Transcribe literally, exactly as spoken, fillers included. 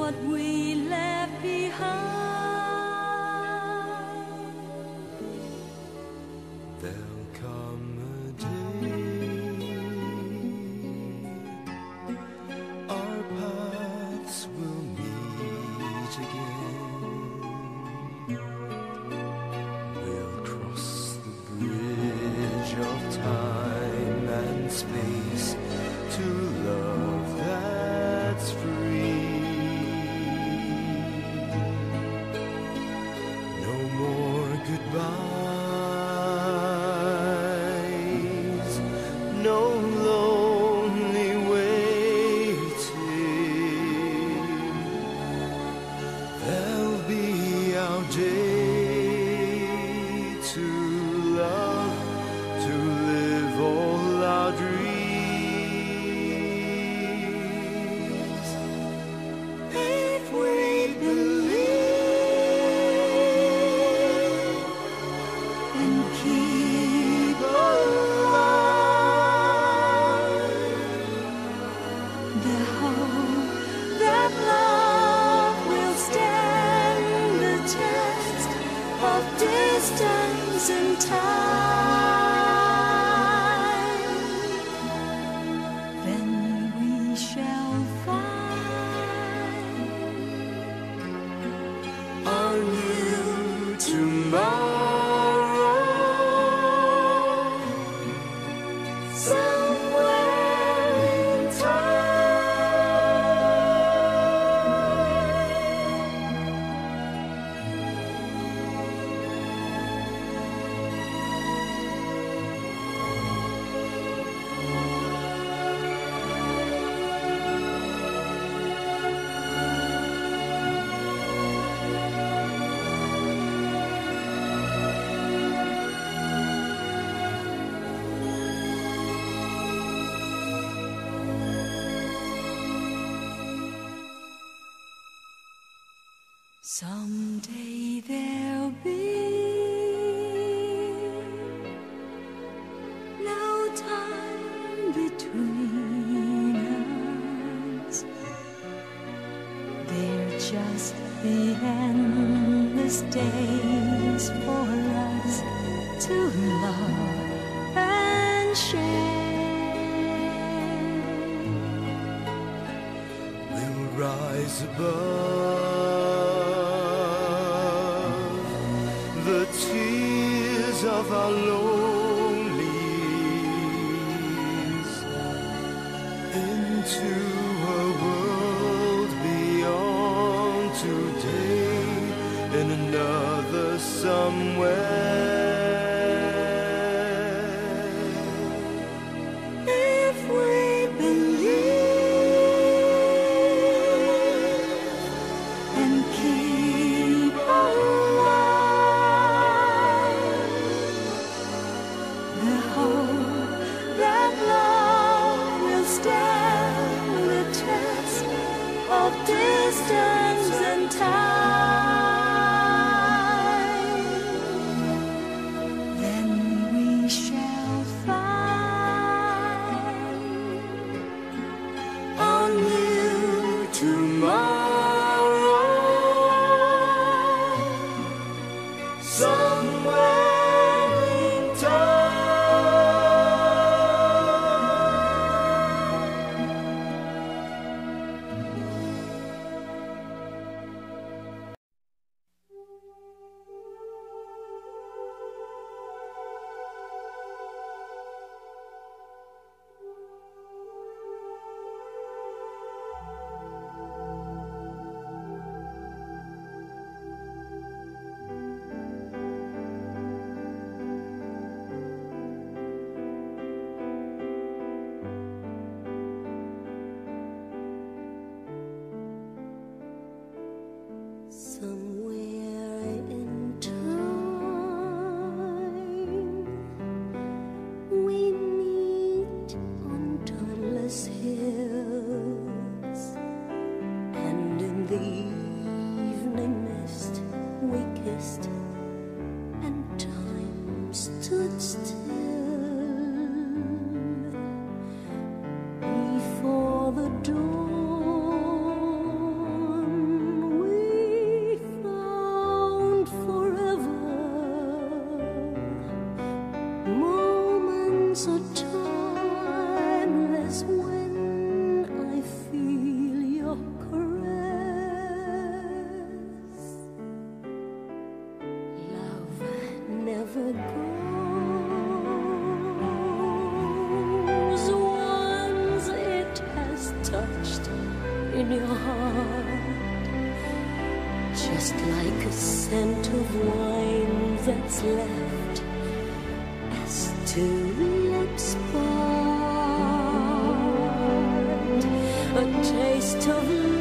what we left behind. There'll come a day our paths will meet again. We'll cross the bridge of time and space to love that's free. No more goodbyes, no lonely waiting. There'll be our day to love, to live all our dreams. If we believe and keep alive the hope that love will stand the test of distance and time, then we shall find our new tomorrow somewhere in someday there'll be no time between us. They're just the endless days for us to love and share. We'll rise above the tears of our lonelies into a world beyond today, in another somewhere. If we believe and keep alive the hope that love will stand the test of distance and time, then we shall find a new tomorrow somewhere in somewhere in time we meet on dawnless hills, and in the evening mist we kissed, and time stood still before the dawn. just like a scent of wine that's left as two lips part, a taste of